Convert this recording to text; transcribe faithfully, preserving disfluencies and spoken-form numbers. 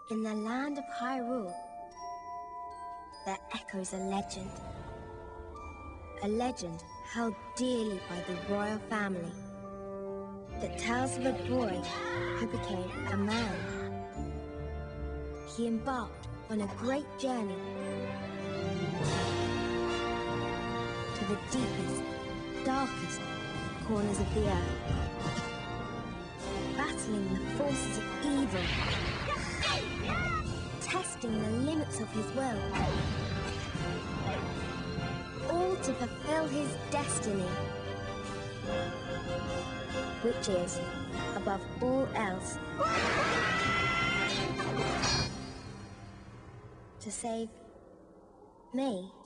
In the land of Hyrule, there echoes a legend. A legend held dearly by the royal family that tells of a boy who became a man. He embarked on a great journey to the deepest, darkest corners of the earth, battling the forces of evil, testing the limits of his will, all to fulfill his destiny, which is, above all else, to save me.